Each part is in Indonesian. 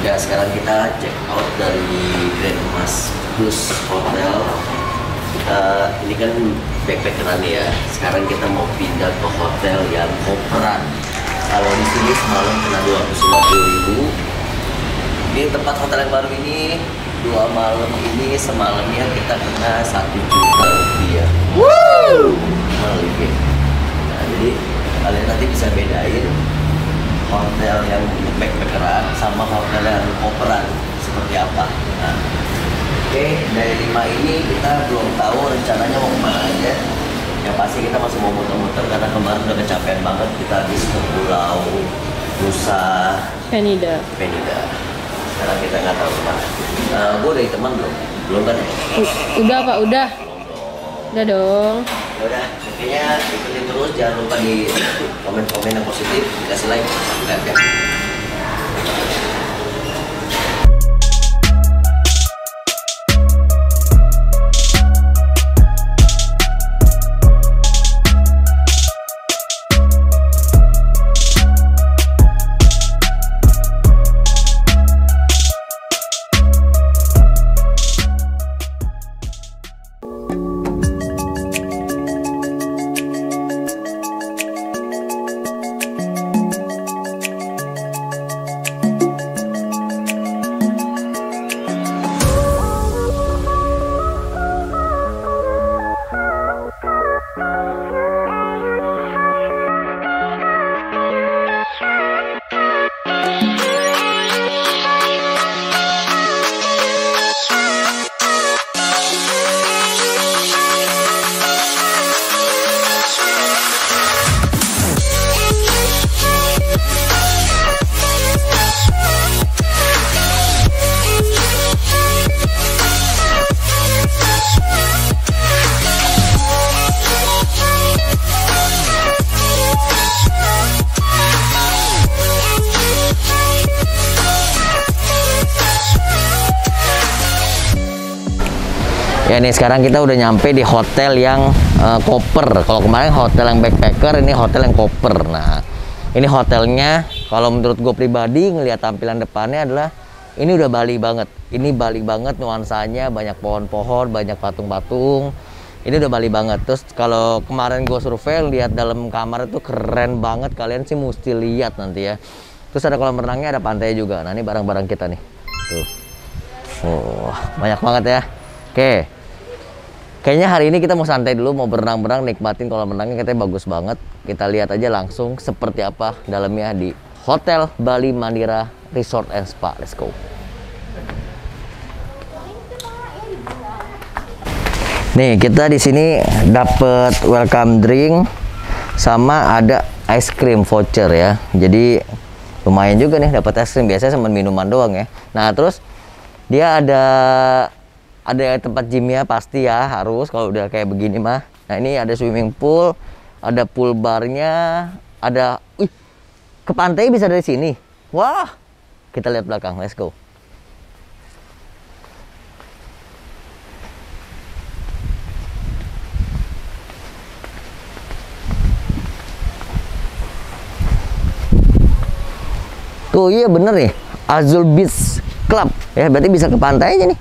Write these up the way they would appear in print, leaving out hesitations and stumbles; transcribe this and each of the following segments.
Ya, sekarang kita check out dari Grand Mas Plus Hotel. Ini kan backpackeran ya. Sekarang kita mau pindah ke hotel yang koperan. Kalau di sini semalam kena 250.000. Di tempat hotel yang baru ini 2 malam ini semalamnya kita kena 1 juta rupiah. Woo! Nah, jadi kalian nanti bisa bedain hotel yang backpackeran sama hotel yang koperan seperti apa. Nah, oke, dari 5 ini kita belum tahu rencananya mau kemana aja. Yang pasti kita masih mau muter-muter karena kemarin udah kecapean banget. Kita habis ke Pulau Nusa Penida. Sekarang kita nggak tahu kemana. Gue udah teman belum? Belum kan ya? Udah Pak, udah. Udah dong. Ya udah, intinya ikutin terus, jangan lupa di komen-komen yang positif, dikasih like, subscribe ya. Ya nih sekarang kita udah nyampe di hotel yang koper. Kalau kemarin hotel yang backpacker, ini hotel yang koper. Nah, ini hotelnya kalau menurut gue pribadi ngelihat tampilan depannya adalah ini udah Bali banget. Ini Bali banget nuansanya, banyak pohon-pohon, banyak patung-patung. Ini udah Bali banget. Terus kalau kemarin gue survei lihat dalam kamar itu keren banget. Kalian sih mesti lihat nanti ya. Terus ada kolam renangnya, ada pantai juga. Nah, ini barang-barang kita nih. Tuh. Oh, banyak banget ya. Oke. Kayaknya hari ini kita mau santai dulu, mau berenang-berenang, nikmatin kolam renangnya, katanya bagus banget. Kita lihat aja langsung seperti apa dalamnya di Hotel Bali Mandira Resort and Spa. Let's go. Nih, kita di sini dapat welcome drink sama ada ice cream voucher ya. Jadi lumayan juga nih dapat es krim, biasanya sama minuman doang ya. Nah, terus dia ada tempat gymnya pasti ya, harus kalau udah kayak begini mah. Nah, ini ada swimming pool, ada pool barnya, ada ke pantai bisa dari sini. Wah, kita lihat belakang, let's go. Tuh iya bener nih, Azul Beach Club ya, berarti bisa ke pantai aja nih.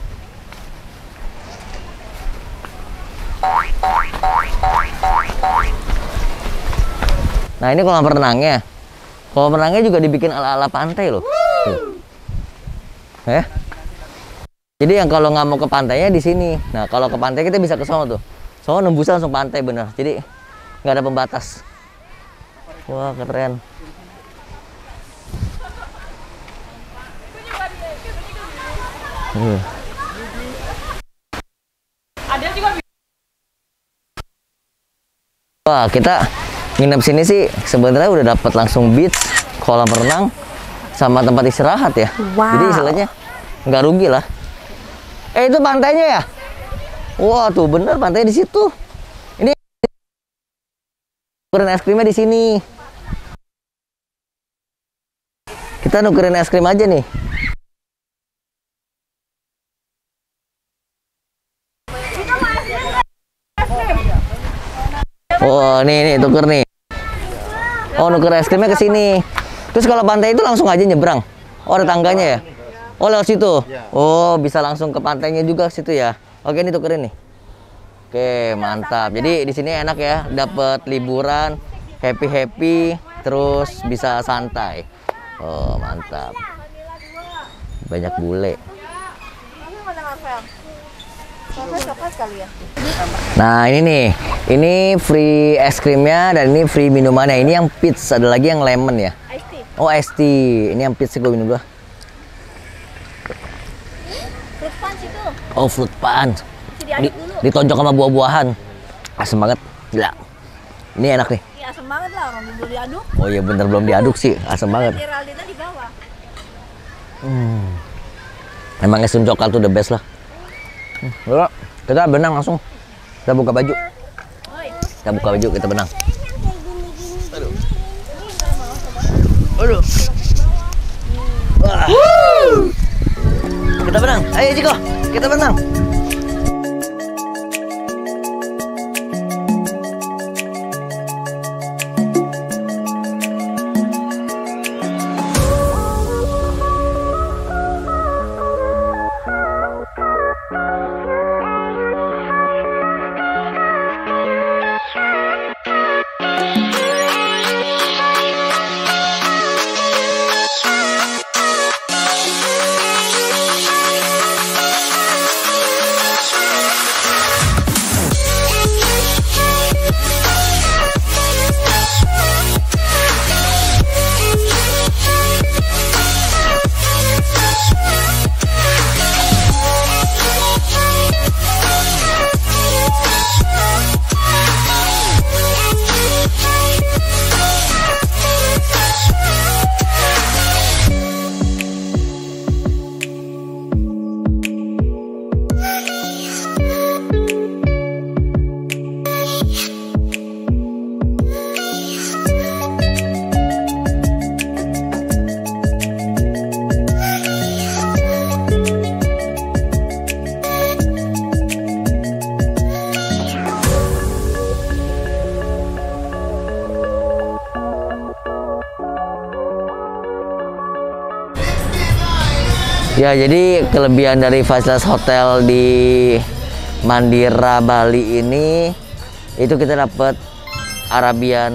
Nah, ini kolam renangnya. Kolam renangnya juga dibikin ala-ala pantai loh. Tuh. Jadi yang kalau nggak mau ke pantainya di sini. Nah, kalau ke pantai kita bisa ke sana tuh. Soalnya nembusnya langsung pantai bener. Jadi nggak ada pembatas. Wah, keren. Wah, kita nginep sini sih sebenarnya udah dapat langsung beach, kolam renang, sama tempat istirahat ya. Wow. Jadi istilahnya nggak rugi lah. Itu pantainya ya? Wah, tuh bener pantainya di situ. Ini nukerin es krimnya di sini. Kita nukerin es krim aja nih. Oh, nih tuker nih. Oh, nuker es krimnya ke sini. Terus kalau pantai itu langsung aja nyebrang. Oh, ada tangganya ya? Oh, lewat situ. Oh, bisa langsung ke pantainya juga situ ya. Oke, ini tukerin nih. Oke, mantap. Jadi di sini enak ya, dapat liburan, happy, terus bisa santai. Oh, mantap. Banyak bule. Nah, ini nih. Ini free es krimnya dan ini free minumannya. Ini yang peach, ada lagi yang lemon ya. Oh, iced tea. Ini yang peach gue minum dulu. Fruit punch itu. Oh, fruit punch. Diaduk dulu. Ditonjok sama buah-buahan. Asem banget. Gila. Ini enak nih. Iya, asem banget lah, orang belum diaduk. Oh iya, bener belum diaduk sih. Asem banget. Geraldine di bawah. Emang es coklat tuh the best lah. Yuk, kita benang langsung. Kita buka baju. Kita buka baju, kita benang. Aduh. Wah. Kita benang. Ayo Ciko, kita benang. Ya, jadi kelebihan dari fasilitas hotel di Mandira Bali ini itu kita dapat Arabian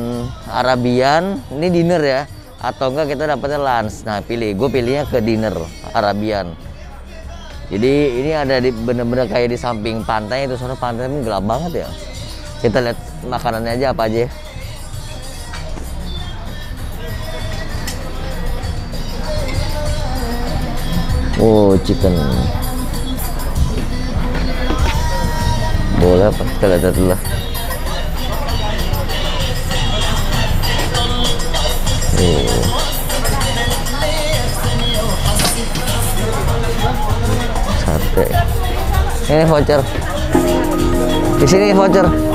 ini dinner ya, atau enggak kita dapatnya lunch. Nah, gue pilihnya ke dinner Arabian. Jadi ini ada di bener-bener kayak di samping pantai, itu soalnya pantainya gelap banget ya. Kita lihat makanannya aja apa aja. Oh, chicken. Boleh apa? Kita lihat dulu lah. Sate. Ini voucher. Di sini voucher.